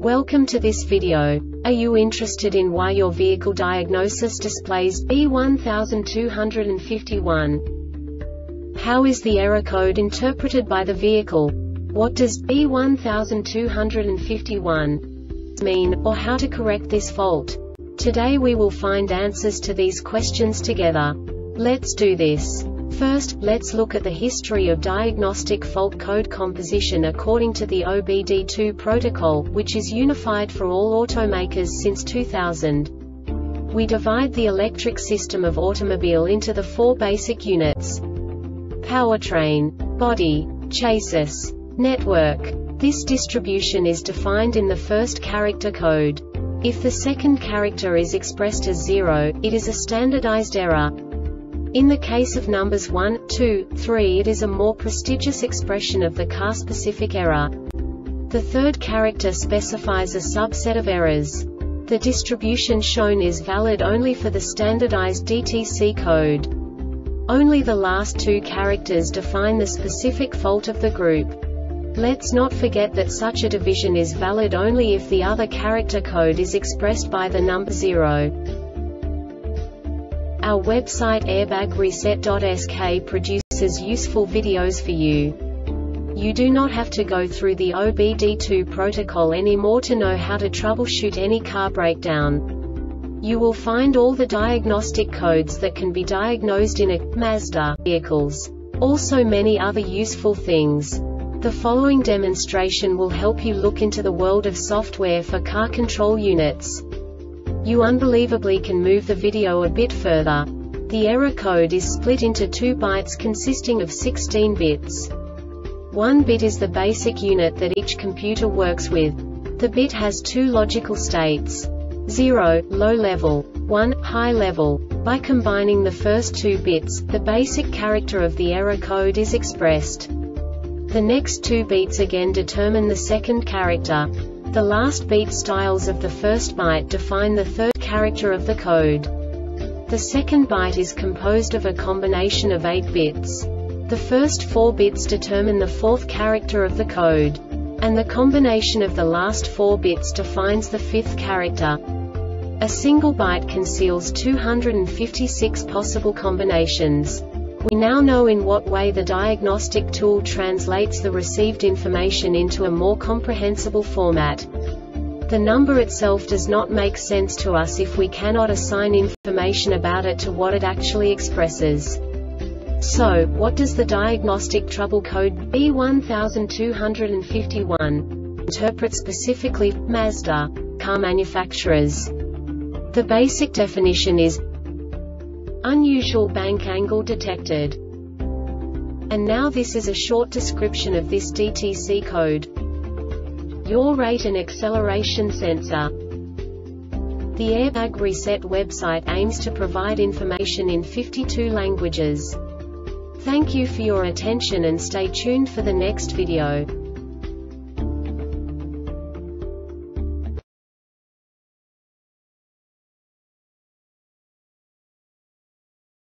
Welcome to this video. Are you interested in why your vehicle diagnosis displays B1251? How is the error code interpreted by the vehicle? What does B1251 mean, or how to correct this fault? Today we will find answers to these questions together. Let's do this. First, let's look at the history of diagnostic fault code composition according to the OBD2 protocol, which is unified for all automakers since 2000. We divide the electric system of automobile into the four basic units: powertrain, body, chassis, network. This distribution is defined in the first character code. If the second character is expressed as 0, it is a standardized error. In the case of numbers 1, 2, 3, it is a more prestigious expression of the car-specific error. The third character specifies a subset of errors. The distribution shown is valid only for the standardized DTC code. Only the last two characters define the specific fault of the group. Let's not forget that such a division is valid only if the other character code is expressed by the number 0. Our website airbagreset.sk produces useful videos for you. You do not have to go through the OBD2 protocol anymore to know how to troubleshoot any car breakdown. You will find all the diagnostic codes that can be diagnosed in a Mazda vehicles. Also many other useful things. The following demonstration will help you look into the world of software for car control units. You unbelievably can move the video a bit further. The error code is split into 2 bytes consisting of 16 bits. 1 bit is the basic unit that each computer works with. The bit has 2 logical states: 0, low level, 1, high level. By combining the first 2 bits, the basic character of the error code is expressed. The next 2 beats again determine the second character. The last beat styles of the first byte define the third character of the code. The second byte is composed of a combination of 8 bits. The first 4 bits determine the fourth character of the code. And the combination of the last 4 bits defines the fifth character. A single byte conceals 256 possible combinations. We now know in what way the diagnostic tool translates the received information into a more comprehensible format. The number itself does not make sense to us if we cannot assign information about it to what it actually expresses. So, what does the diagnostic trouble code B1251 interpret specifically for Mazda car manufacturers? The basic definition is unusual bank angle detected. And now this is a short description of this DTC code. Yaw rate and acceleration sensor. The Airbag Reset website aims to provide information in 52 languages. Thank you for your attention and stay tuned for the next video.